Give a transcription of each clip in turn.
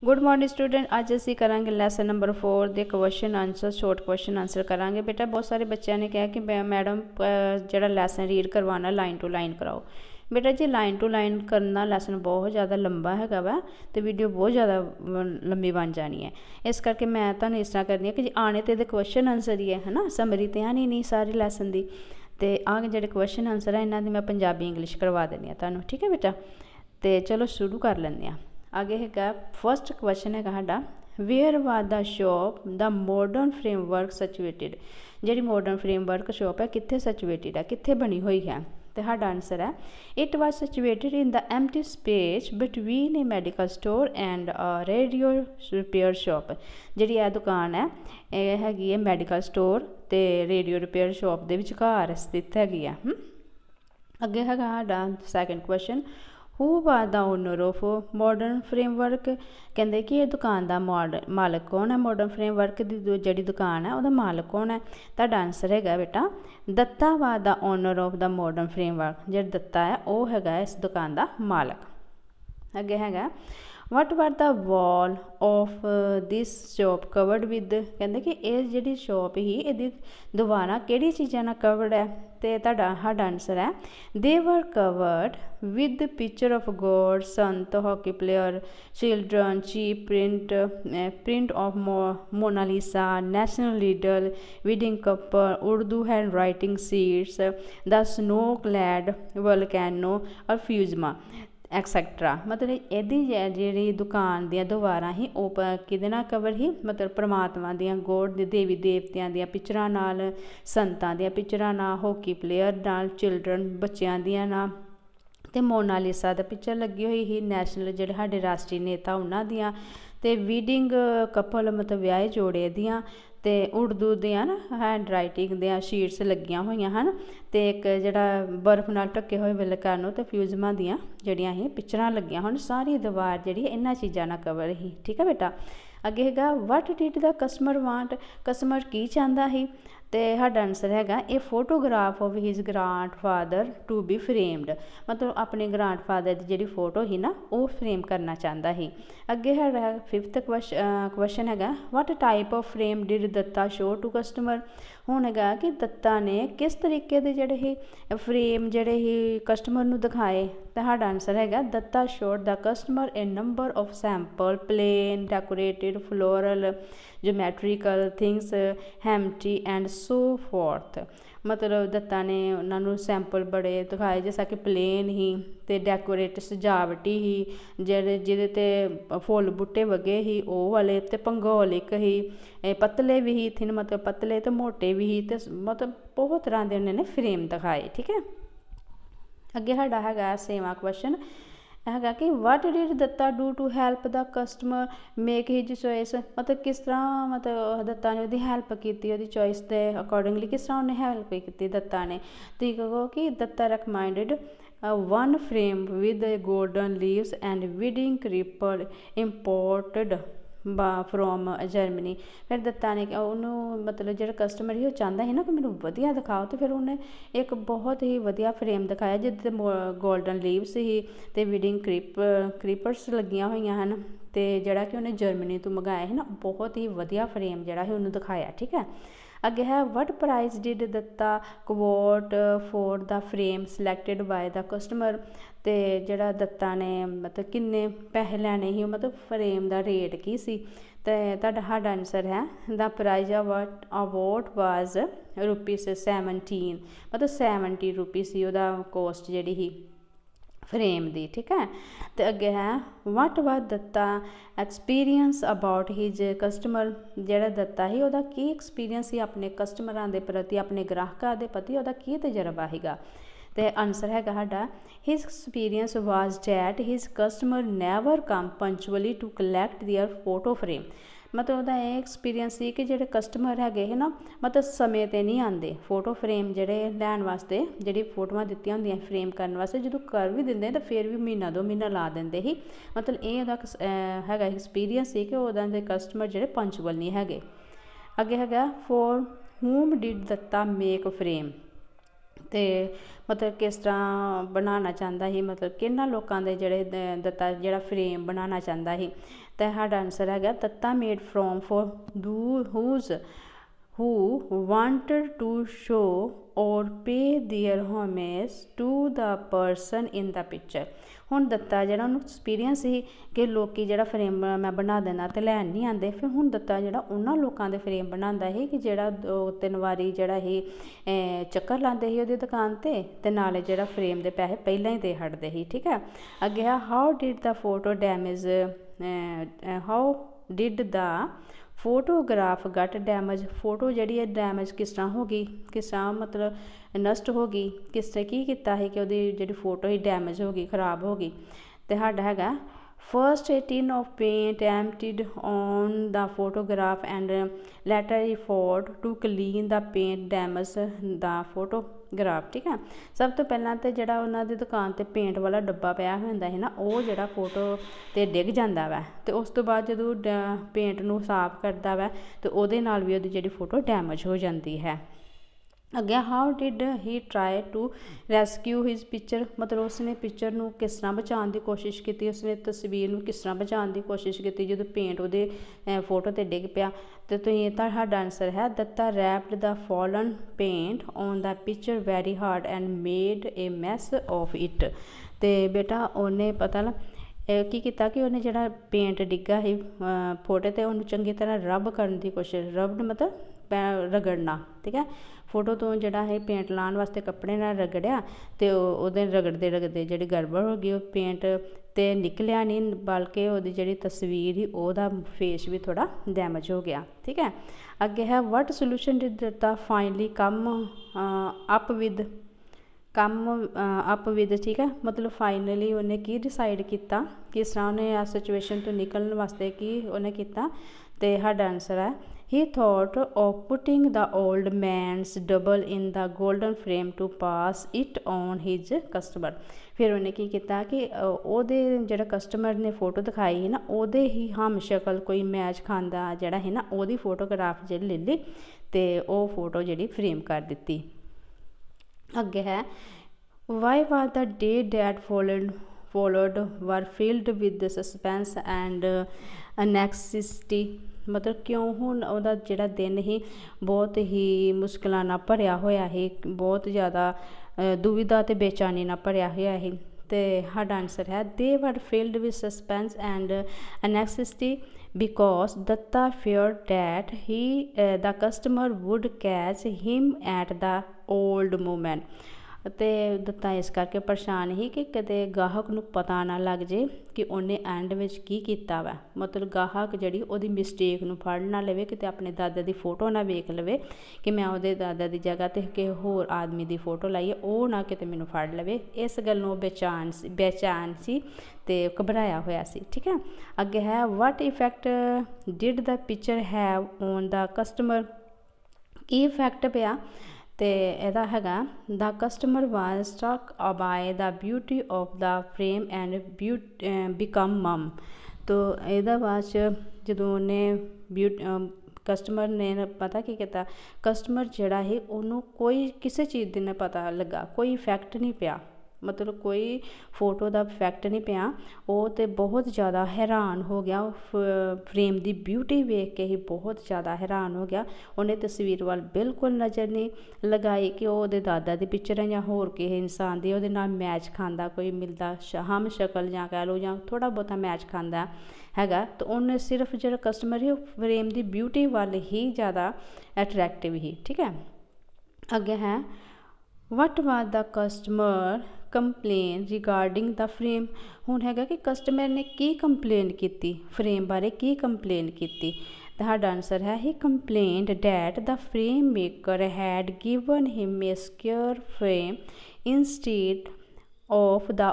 Good morning student. अज असी करांगे lesson number 4 के question answer, short question answer करांगे। बेटा बहुत सारे बच्चों ने कहा कि मैडम जो लैसन रीड करवाना लाइन टू लाइन कराओ। बेटा जी लाइन टू लाइन करना लैसन बहुत ज़्यादा लंबा है वै, तो वीडियो बहुत ज़्यादा लंबी बन जानी है। इस करके मैं तुहानूं इस तरह करनी है कि आने तो क्वेश्चन आंसर ही है ना, समरी तो आनी नहीं सारे लैसन की। तो आगे जो क्वेश्चन आंसर है इन्हों की मैं पंजाबी इंग्लिश करवा देनी है तुहानूं, ठीक है बेटा। तो चलो शुरू कर लेंगे। आगे है फर्स्ट क्वेश्चन है साडा, where was the shop the modern framework situated. जी मॉडर्न फ्रेमवर्क शॉप है कित्थे सचुएटेड है, कित्थे बनी हुई है। तो साडा आंसर है it was situated in the empty space between a medical store and radio repair shop. जी दुकान है यह हैगी है मेडिकल स्टोर तो रेडियो रिपेयर शॉप के विचकार स्थित हैगी है। अगे है साडा second question, who was the owner of modern framework. कहते कि ये दुकान का मालिक कौन है, मॉडर्न फ्रेमवर्क की जी दुकान है वह मालिक कौन है। तो आंसर है बेटा Datta was the owner of the modern framework. जो दत्ता है वह है इस दुकान का मालिक। अगे है what were the wall of this shop covered with. कहते कि ये जी शॉप ही ये दीवारा कि चीज़ों कवर्ड है। तो साडा आंसर है they were covered with picture of God, संत, hockey player, children, cheap print of Mona Lisa, national leader, wedding couple, Urdu hand writing sheets, the snow clad volcano और फ्यूजमा एक्सैक्ट्रा। मतलब यदी जी दुकान दियाँ दीवारां ही किहदे नाल कवर ही, मतलब परमात्मा दियाँ गॉड देवी देवतियां दियां पिक्चरां नाल, संतां दियां पिक्चरां नाल, हॉकी प्लेयर नाल, चिल्ड्रन बच्चों दियां नाल, तो मोनालिसा दा पिक्चर लगी हुई ही, नैशनल जिहड़े साडे राष्ट्रीय नेता उन्हां दियां, ते वीडिंग कपल मतलब व्याहे जोड़े दियां, तो उर्दू दियां ना हैंड राइटिंग दियां शीट्स लगियां हुई हैं। तो एक जिहड़ा बर्फ नाल ढके हुए वोल्केनो ते फ्यूजमा दियां जिहड़ियां ही पिक्चरां लगियां हुई, सारी दीवार जिहड़ी इन्हां चीज़ां नाल कवर ही, ठीक है बेटा। अगे है what did the customer want. Customer की चाहता ही। तो साडा आंसर है a photograph of his grandfather to be framed. मतलब अपने ग्रांड फादर की जी फोटो ही ना वो फ्रेम करना चाहता ही। अगे है फिफ्थ क्वेश्चन है what type of frame did Datta show to customer. हुण है कि दत्ता ने किस तरीके के जोड़े ही फ्रेम जोड़े ही कस्टमर नूं दिखाए। तो साडा आंसर है Datta showed the customer a number of sample plain decorated floral geometrical things हैम्टी एंड सो फोर्थ। मतलब दत्ता ने उन्होंने सैंपल बड़े दिखाए जैसा कि प्लेन ही, तो डेकोरेट सजावटी ही जिहदे ते फुल बूटे वगे ही वो वाले, तो भंगोलिक ही, पतले भी ही थिन मतलब पतले तो मोटे भी ही, तो मतलब बहुत तरह के उन्होंने फ्रेम दिखाए, ठीक है। अगे साडा है सेवा क्वेश्चन है कि what did Datta do to help the customer make his choice. मतलब किस तरह मतलब दत्ता ने उसकी हैल्प की चॉइस के अकॉर्डिंगली, किस तरह उन्हें हैल्प की दत्ता ने। तो कहो कि Datta recommended one frame with golden leaves and wedding cripple imported from Germany. फिर दत्ता ने उन्होंने मतलब जो कस्टमर ही वो चाहता ही ना कि मैंने वधिया दिखाओ, तो फिर उन्हें एक बहुत ही वधिया फ्रेम दिखाया जिससे गोल्डन लीव्स ही, तो वेडिंग क्रीपर्स लगियां हुई हैं, तो जोड़ा कि उन्हें जर्मनी तो मंगाया है ना, बहुत ही वधिया फ्रेम जोड़ा है उन्होंने दिखाया, ठीक है। अगे है what price did Datta quote for the frame selected by the customer. तो जोड़ा दत्ता ने मतलब किन्ने पैसे लैने ही, मतलब फ्रेम का रेट की सी। तो साडा आंसर है द प्राइज अवार्ड वाज ₹17, मतलब 70 रुपीज़ सी ओहदा कॉस्ट जी ही फ्रेम दी, ठीक है। तो अगे है what was Datta experience about his customer. जोड़ा दत्ता ही वह की एक्सपीरियंस ही अपने कस्टमर के प्रति, अपने ग्राहकों के प्रति वह की तजर्बा हैगा। तो आंसर है साडा his experience was that his customer never come punctually to collect their photo frame. मतलब वह यह एक्सपीरियंस सी कि जोड़े कस्टमर है ना, मतलब समय पर नहीं आते फोटो फ्रेम जोड़े लैन वास्ते, जी फोटोआं दित्तियां होंदियां फ्रेम करने वास्ते, जो कर भी देंगे तो फिर भी महीना 2 महीना ला देंगे ही। मतलब ये है एक्सपीरियंस सी कि वह कस्टमर जोड़े पंचुअल नहीं है। अगे है for whom did Datta make frame. ਤੇ ਮਤਲਬ ਕਿਸ ਤਰ੍ਹਾਂ ਬਣਾਉਣਾ ਚਾਹੁੰਦਾ ਸੀ, ਮਤਲਬ ਕਿਹਨਾਂ ਲੋਕਾਂ ਦੇ ਜਿਹੜੇ ਦੱਤਾ ਜਿਹੜਾ ਫਰੇਮ ਬਣਾਉਣਾ ਚਾਹੁੰਦਾ ਸੀ। ਤਾਂ ਸਾਡਾ ਆਨਸਰ ਹੈਗਾ Datta made frame for who wanted to show or pay their homage to the person in the picture। ਹੁਣ ਦੱਤਾ ਜਿਹੜਾ ਉਹਨੂੰ ਐਕਸਪੀਰੀਅੰਸ ਸੀ ਕਿ ਲੋਕੀ ਜਿਹੜਾ ਫਰੇਮ ਮੈਂ ਬਣਾ ਦੇਣਾ ਤੇ ਲੈਣ ਨਹੀਂ ਆਉਂਦੇ, ਫਿਰ ਹੁਣ ਦੱਤਾ ਜਿਹੜਾ ਉਹਨਾਂ ਲੋਕਾਂ ਦੇ ਫਰੇਮ ਬਣਾਉਂਦਾ ਸੀ ਕਿ ਜਿਹੜਾ 2-3 ਵਾਰੀ ਜਿਹੜਾ ਹੀ ਚੱਕਰ ਲਾਉਂਦੇ ਸੀ ਉਹਦੀ ਦੁਕਾਨ ਤੇ ਨਾਲੇ ਜਿਹੜਾ ਫਰੇਮ ਦੇ ਪੈਸੇ ਪਹਿਲਾਂ ਹੀ ਦੇ ਹਟਦੇ ਸੀ। ਠੀਕ ਹੈ, ਅੱਗੇ ਹੈ how did the photo damage, how did the photograph got damage. Photo ਜਿਹੜੀ ਹੈ ਡੈਮੇਜ ਕਿਸ ਤਰ੍ਹਾਂ ਹੋ ਗਈ, ਕਿਸ ਤਰ੍ਹਾਂ ਮਤਲਬ ਨਸ਼ਟ ਹੋ ਗਈ, ਕਿਸ ਤਰ੍ਹਾਂ ਕੀ ਕੀਤਾ ਸੀ ਕਿ ਉਹਦੀ ਜਿਹੜੀ ਫੋਟੋ ਹੀ ਡੈਮੇਜ ਹੋ ਗਈ, ਖਰਾਬ ਹੋ ਗਈ। ਤੇ ਸਾਡਾ ਹੈਗਾ first a tin of paint emptied on the photograph and later effort to clean the paint damage the photograph। ਠੀਕ ਹੈ, ਸਭ ਤੋਂ ਪਹਿਲਾਂ ਤੇ ਜਿਹੜਾ ਉਹਨਾਂ ਦੀ ਦੁਕਾਨ ਤੇ ਪੇਂਟ ਵਾਲਾ ਡੱਬਾ ਪਿਆ ਹੁੰਦਾ ਸੀ ਨਾ, ਉਹ ਜਿਹੜਾ ਫੋਟੋ ਤੇ ਡਿੱਗ ਜਾਂਦਾ ਵਾ, ਤੇ ਉਸ ਤੋਂ ਬਾਅਦ ਜਦੋਂ ਪੇਂਟ ਨੂੰ ਸਾਫ਼ ਕਰਦਾ ਵਾ ਤੇ ਉਹਦੇ ਨਾਲ ਵੀ ਉਹਦੀ ਜਿਹੜੀ ਫੋਟੋ ਡੈਮੇਜ ਹੋ ਜਾਂਦੀ ਹੈ। ਅੱਗੇ how did he try to rescue his picture, ਮਤਲਬ ਉਸਨੇ ਪਿਕਚਰ ਨੂੰ ਕਿਸ ਤਰ੍ਹਾਂ ਬਚਾਉਣ ਦੀ ਕੋਸ਼ਿਸ਼ ਕੀਤੀ, ਉਸਨੇ ਤਸਵੀਰ ਨੂੰ ਕਿਸ ਤਰ੍ਹਾਂ ਬਚਾਉਣ ਦੀ ਕੋਸ਼ਿਸ਼ ਕੀਤੀ ਜਦੋਂ ਪੇਂਟ ਉਹਦੇ ਫੋਟੋ ਤੇ ਡਿੱਗ ਪਿਆ। ਤੇ ਤੁਸੀਂ ਤੁਹਾਡਾ ਆਨਸਰ ਹੈ Datta wrapped the fallen paint on the picture very hard and made a mess of it. ਤੇ ਬੇਟਾ ਉਹਨੇ ਪਤਾ ਨਾ ਕੀ ਕੀਤਾ ਕਿ ਉਹਨੇ ਜਿਹੜਾ ਪੇਂਟ ਡਿੱਗਾ ਸੀ ਫੋਟੋ ਤੇ ਉਹਨੂੰ ਚੰਗੀ ਤਰ੍ਹਾਂ ਰਬ ਕਰਨ ਦੀ ਕੋਸ਼ਿਸ਼, ਰਬਡ ਮਤਲਬ ਰਗੜਨਾ। ਠੀਕ ਹੈ, ਫੋਟੋ ਤੋਂ ਜਿਹੜਾ ਹੈ ਪੇਂਟ ਲਾਉਣ ਵਾਸਤੇ ਕੱਪੜੇ ਨਾਲ ਰਗੜਿਆ ਤੇ ਉਹਦੇ ਰਗੜਦੇ ਜਿਹੜੀ ਗੜਬੜ ਹੋ ਗਈ, ਉਹ ਪੇਂਟ ਤੇ ਨਿਕਲਿਆ ਨਹੀਂ, ਬਲਕਿ ਉਹਦੀ ਜਿਹੜੀ ਤਸਵੀਰ ਸੀ ਉਹਦਾ ਫੇਸ ਵੀ ਥੋੜਾ ਡੈਮੇਜ ਹੋ ਗਿਆ। ਠੀਕ ਹੈ, ਅੱਗੇ ਹੈ what solution did Datta finally come up with. ਠੀਕ ਹੈ, ਮਤਲਬ ਫਾਈਨਲੀ ਉਹਨੇ ਕੀ ਡਿਸਾਈਡ ਕੀਤਾ, ਕਿਸ ਤਰ੍ਹਾਂ ਉਹਨੇ ਆ ਸਿਚੁਏਸ਼ਨ ਤੋਂ ਨਿਕਲਣ ਵਾਸਤੇ ਕੀ ਉਹਨੇ ਕੀਤਾ। ਤੇ ਸਾਡਾ ਆਨਸਰ ਹੈ he thought of putting the old man's double in the golden frame to pass it on his customer। ਫਿਰ ਉਹਨੇ ਕੀ ਕੀਤਾ ਕਿ ਉਹਦੇ ਜਿਹੜਾ ਕਸਟਮਰ ਨੇ ਫੋਟੋ ਦਿਖਾਈ ਸੀ ਨਾ, ਉਹਦੇ ਹੀ ਹਮ ਸ਼ਕਲ ਕੋਈ ਮੈਚ ਖਾਂਦਾ ਜਿਹੜਾ ਹੈ ਨਾ, ਉਹਦੀ ਫੋਟੋਗ੍ਰਾਫ ਜਿਹੜੀ ਲੈ ਲਈ ਤੇ ਉਹ ਫੋਟੋ ਜਿਹੜੀ ਫਰੇਮ ਕਰ ਦਿੱਤੀ। ਅੱਗੇ ਹੈ why was the day that followed were filled with suspense and anxiety। ਮਤਲਬ ਕਿਉਂ ਹੁਣ ਉਹਦਾ ਜਿਹੜਾ ਦਿਨ ਸੀ ਬਹੁਤ ਹੀ ਮੁਸ਼ਕਿਲਾਂ ਨਾਲ ਭਰਿਆ ਹੋਇਆ ਸੀ, ਬਹੁਤ ਜ਼ਿਆਦਾ ਦੁਵਿਧਾ ਅਤੇ ਬੇਚੈਨੀ ਨਾਲ ਭਰਿਆ ਹੋਇਆ ਸੀ। ਤੇ ਸਾਡਾ ਆਨਸਰ ਹੈ they were filled with suspense and anxiety because Datta feared that the customer would catch him at the old moment। ਅਤੇ ਦੱਤਾ ਇਸ ਕਰਕੇ ਪਰੇਸ਼ਾਨ ਸੀ ਕਿ ਕਿਤੇ ਗਾਹਕ ਨੂੰ ਪਤਾ ਨਾ ਲੱਗ ਜੇ ਕਿ ਉਹਨੇ ਐਂਡ ਵਿੱਚ ਕੀ ਕੀਤਾ ਵਾ, ਮਤਲਬ ਗਾਹਕ ਜਿਹੜੀ ਉਹਦੀ ਮਿਸਟੇਕ ਨੂੰ ਫੜ ਨਾ ਲਵੇ, ਕਿਤੇ ਆਪਣੇ ਦਾਦਾ ਦੀ ਫੋਟੋ ਨਾ ਵੇਖ ਲਵੇ ਕਿ ਮੈਂ ਉਹਦੇ ਦਾਦਾ ਦੀ ਜਗ੍ਹਾ 'ਤੇ ਕਿਸੇ ਹੋਰ ਆਦਮੀ ਦੀ ਫੋਟੋ ਲਾਈ ਹੈ, ਉਹ ਨਾ ਕਿਤੇ ਮੈਨੂੰ ਫੜ ਲਵੇ। ਇਸ ਗੱਲ ਨੂੰ ਬੇਚੈਨ ਸੀ ਤੇ ਘਬਰਾਇਆ ਹੋਇਆ ਸੀ। ਠੀਕ ਹੈ, ਅੱਗੇ ਹੈ what effect did the picture have on the customer. ਕੀ ਇਫੈਕਟ ਪਿਆ ਤੇ ਇਹਦਾ ਹੈਗਾ the customer was stuck by the beauty of the frame and become mum. ਤੋ ਇਹਦਾ ਬਾਅਦ 'ਚ ਜਦੋਂ ਉਹਨੇ ਕਸਟਮਰ ਨੇ ਪਤਾ ਕੀ ਕੀਤਾ, ਕਸਟਮਰ ਜਿਹੜਾ ਸੀ ਉਹਨੂੰ ਕੋਈ ਕਿਸੇ ਚੀਜ਼ ਦੀ ਨਾ ਪਤਾ ਲੱਗਾ, ਕੋਈ ਇਫੈਕਟ ਨਹੀਂ ਪਿਆ, ਮਤਲਬ ਕੋਈ ਫੋਟੋ ਦਾ ਇਫੈਕਟ ਨਹੀਂ ਪਿਆ। ਉਹ ਤਾਂ ਬਹੁਤ ਜ਼ਿਆਦਾ ਹੈਰਾਨ ਹੋ ਗਿਆ, ਫਰੇਮ ਦੀ ਬਿਊਟੀ ਵੇਖ ਕੇ ਹੀ ਬਹੁਤ ਜ਼ਿਆਦਾ ਹੈਰਾਨ ਹੋ ਗਿਆ। ਉਹਨੇ ਤਸਵੀਰ ਵੱਲ ਬਿਲਕੁਲ ਨਜ਼ਰ ਨਹੀਂ ਲਗਾਈ ਕਿ ਉਹ ਉਹਦੇ ਦਾਦਾ ਦੀ ਪਿਕਚਰ ਹੈ ਜਾਂ ਹੋਰ ਕਿਸੇ ਇਨਸਾਨ ਦੀ ਉਹਦੇ ਨਾਲ ਮੈਚ ਖਾਂਦਾ, ਕੋਈ ਮਿਲਦਾ ਹਮ ਸ਼ਕਲ ਜਾਂ ਕਹਿ ਲਓ ਜਾਂ ਥੋੜ੍ਹਾ ਬਹੁਤਾ ਮੈਚ ਖਾਂਦਾ ਹੈਗਾ। ਤਾਂ ਉਹਨੇ ਸਿਰਫ ਜਿਹੜਾ ਕਸਟਮਰ ਸੀ ਉਹ ਫਰੇਮ ਦੀ ਬਿਊਟੀ ਵੱਲ ਹੀ ਜ਼ਿਆਦਾ ਅਟਰੈਕਟਿਵ ਸੀ। ਠੀਕ ਹੈ, ਅੱਗੇ ਹੈ what was the customer complain regarding the frame. ਹੁਣ ਹੈਗਾ ਕਿ ਕਸਟਮਰ ਨੇ ਕੀ ਕੰਪਲੇਨ ਕੀਤੀ, ਫਰੇਮ ਬਾਰੇ ਕੀ ਕੰਪਲੇਨ ਕੀਤੀ। ਤੁਹਾਡਾ ਆਨਸਰ ਹੈ he complained that the frame maker had given him a square frame instead of the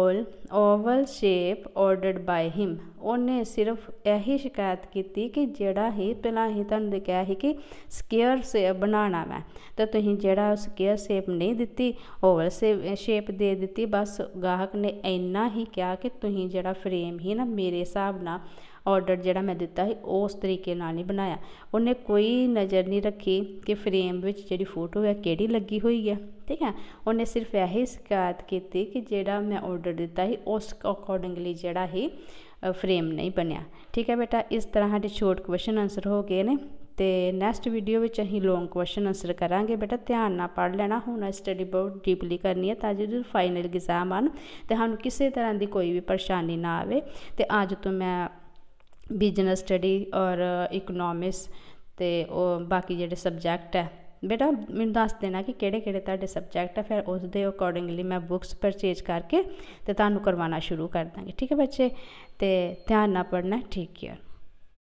oval shape ordered by him. ਉਹਨੇ ਸਿਰਫ ਇਹੀ ਸ਼ਿਕਾਇਤ ਕੀਤੀ ਕਿ ਜਿਹੜਾ ਹੀ ਪਹਿਲਾਂ ਹੀ ਤੁਹਾਨੂੰ ਕਿਹਾ ਸੀ ਕਿ ਸਕੁਅਰ ਸ਼ੇਪ ਬਣਾਉਣਾ ਵਾ, ਤਾਂ ਤੁਸੀਂ ਜਿਹੜਾ ਸਕੁਅਰ ਸ਼ੇਪ ਨਹੀਂ ਦਿੱਤੀ, ਓਵਲ ਸ਼ੇਪ ਦੇ ਦਿੱਤੀ। ਬਸ ਗਾਹਕ ਨੇ ਇੰਨਾ ਹੀ ਕਿਹਾ ਕਿ ਤੁਸੀਂ ਜਿਹੜਾ ਫਰੇਮ ਹੀ ਨਾ ਮੇਰੇ ਹਿਸਾਬ ਨਾਲ ਆਰਡਰ ਜਿਹੜਾ ਮੈਂ ਦਿੱਤਾ ਸੀ ਉਸ ਤਰੀਕੇ ਨਾਲ ਨਹੀਂ ਬਣਾਇਆ। ਉਹਨੇ ਕੋਈ ਨਜ਼ਰ ਨਹੀਂ ਰੱਖੀ ਕਿ ਫਰੇਮ ਵਿੱਚ ਜਿਹੜੀ ਫੋਟੋ ਹੈ ਕਿਹੜੀ ਲੱਗੀ ਹੋਈ ਹੈ, ठीक है। उन्हें सिर्फ यही शिकायत की कि जेड़ा मैं ऑर्डर दिता ही उस अकॉर्डिंगली जेड़ा ही फ्रेम नहीं बनया, ठीक है बेटा। इस तरह साढ़े शॉर्ट क्वेश्चन आंसर हो गए ने। तो नैक्सट वीडियो में असीं लॉन्ग क्वेश्चन आंसर करांगे बेटा। ध्यान नाल पढ़ लेना, हुण स्टडी बहुत डीपली करनी है ताकि जो फाइनल एग्जाम आन तो सानूं किसी तरह की कोई भी परेशानी ना आवे। तो अज तो मैं बिजनेस स्टडी और इकनॉमिक्स तो बाकी जिहड़े सबजैक्ट है बेटा मैनूं दस देना कि किहड़े-किहड़े तुहाडे सबजैक्ट है, फिर उस दे अकॉर्डिंगली मैं बुक्स परचेज करके तो तुहानूं करवाना शुरू कर दांगी, ठीक है बच्चे। तो ध्यान नाल पढ़ना, ठीक है।